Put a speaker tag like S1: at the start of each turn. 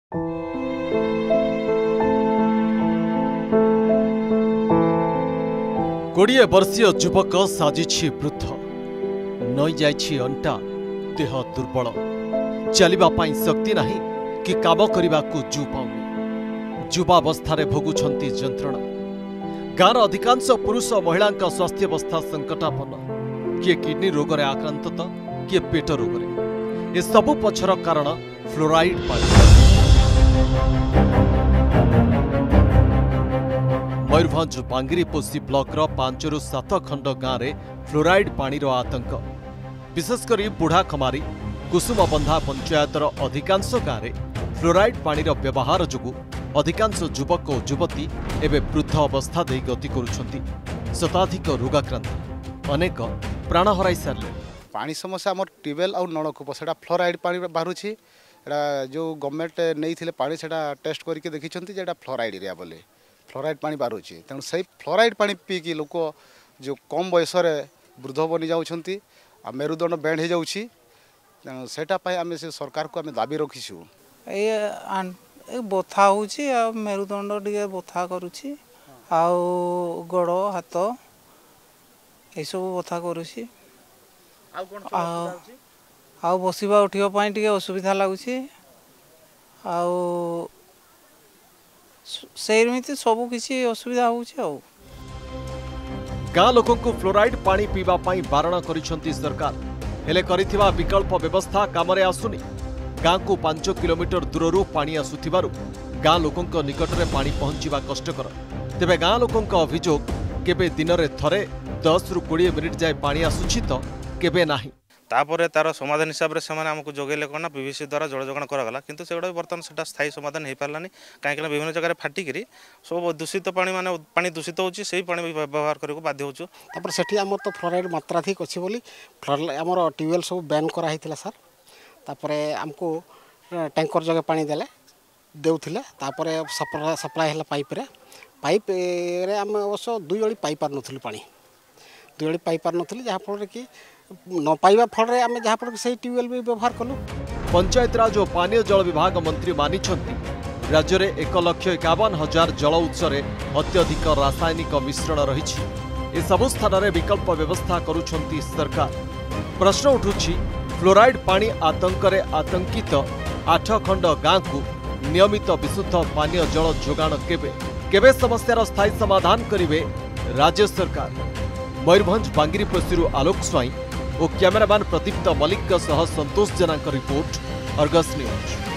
S1: कोड़े वर्षीय युवक साजिछि वृद्ध नई जाइछि अंटा देह दुर्बल चलिबा पाई शक्ति नाही कि काम करने जू पाउनी युवावस्था भोगुछंती जंत्रणा गाँव अधिकांश पुरुष महिला स्वास्थ्यावस्था संकटापन्न किए किडनी रोग रे आक्रांत तो किए पेट रोग रे ए सबु पछर कारण फ्लोराइड पानी। मयूरभंज बांगिरीपोषी ब्लॉकर 5 ରୁ 7 खंड गाँव में फ्लोराइड पानी आतंक विशेषकर बुढ़ा खमारी कुसुमबंधा पंचायतर अधिकांश गाँव में फ्लोराइड पानी व्यवहार जोगु अधिकांश युवक और युवती एवं वृद्ध अवस्था दे गति करुछंती शताधिक रोगाक्रांत अनेक प्राण हराई सारे।
S2: पानी समस्या आम ट्यूबवेल और नलकूप से फ्लोराइड पानी बाहर जो गवर्नमेंट नहीं पानी से टेस्ट करके देखी फ्लोराइड एरिया बोले फ्लोराइड पानी बाहर तेणु से फ्लोराइड पानी पीकी लोक जो कम बयस वृद्ध बनी जाऊँच मेरुदंड बैंड हो जाऊँगी तेणु सेटाई आम से सरकार को आम दाबी रखीचु
S3: बथा हो मेरुदंड टे बथा करुच्ची गोड़ हाथ ये सब बथा करुच्ची बसवा उठा टे असुविधा लगुच सेमती सब किसी असुविधा हो।
S1: गाँ लोक फ्लोराइड पानी पीवा पाई बारण करिसेंती सरकार हेले करिथिबा विकल्प व्यवस्था कामरे आसुनी। गाँ को 5 किलोमीटर दूररू पानी आसुथिबारु गाँ लोकंक निकट में पानी पहुंचीबा कष्टकर तेबे गाँ लोकंक अभियोग केबे दिन रे थरे 10 ରୁ 20 मिनिट जाए पानी आसुछि तो केबे नाही
S4: तापर तार समाधान हिसाब से आमको जोगेले कौन पीवीसी द्वारा जल जोगान कराला किंतु से बर्तमान से स्थायी समाधान हो पारानी कहीं विभिन्न जगह फाटिक सब दूषित पानी माने पानी दूषित होची से पानी व्यवहार करने बाध्य होचु।
S5: तापर सेठी हमर तो फ्लोराइड मात्रा अधिक अच्छी बोली हमर ट्यूबवेल सब बैन करा हितला सर तापर हमको टैंकर जगह पानी देले देउथिले तापर सप्लाई हला पाइप रे हम अवश्य 2 ओली पाई पार नथुली पानी 2 ओली पाई पार नथुली जहा फल कि न पाइबा फल रे आमे जहा फल से ट्यूबवेल भी व्यवहार कलु।
S1: पंचायत राज और पानीय जल विभाग मंत्री मानिछंती राज्य में 1,51,000 जल उत्स अत्यधिक रासायनिक मिश्रण रही ए सबु स्थान में विकल्प व्यवस्था करुछंती सरकार। प्रश्न उठुछि फ्लोराइड पानी आतंक रे आतंकित 8 खंड गाँ को नियमित विशुद्ध पानीय जल जोगाण केबे समस्यार स्थायी समाधान करिवे राज्य सरकार। मयूरभंज बांगिरीपोषी आलोक स्वाई और कैमरामैन प्रदीप्त मलिक सह Santosh Jena report Argus news.